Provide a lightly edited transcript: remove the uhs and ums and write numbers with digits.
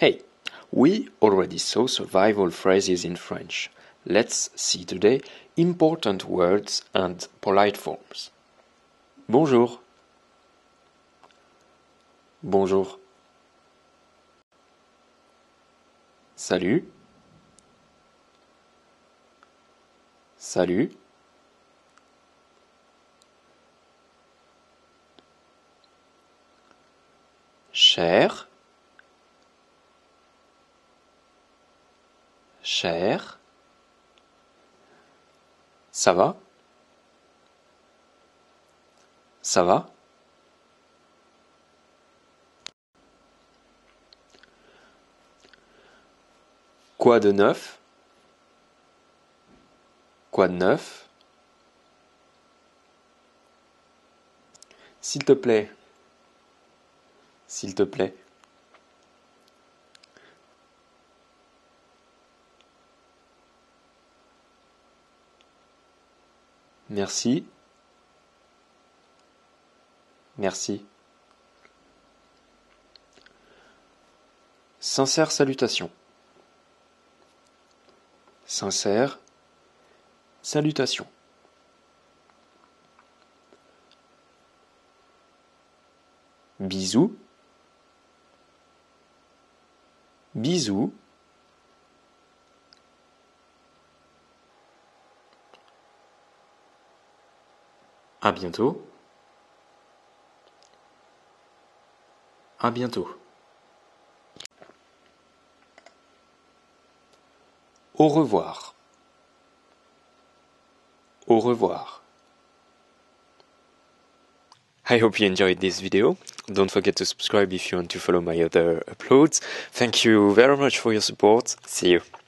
Hey, we already saw survival phrases in French. Let's see today important words and polite forms. Bonjour. Bonjour. Salut. Salut. Cher. Cher. Ça va? Ça va? Quoi de neuf? Quoi de neuf? S'il te plaît. S'il te plaît. Merci. Merci. Sincère salutation. Sincère salutation. Bisous. Bisous. À bientôt. À bientôt. Au revoir. Au revoir. I hope you enjoyed this video. Don't forget to subscribe if you want to follow my other uploads. Thank you very much for your support. See you.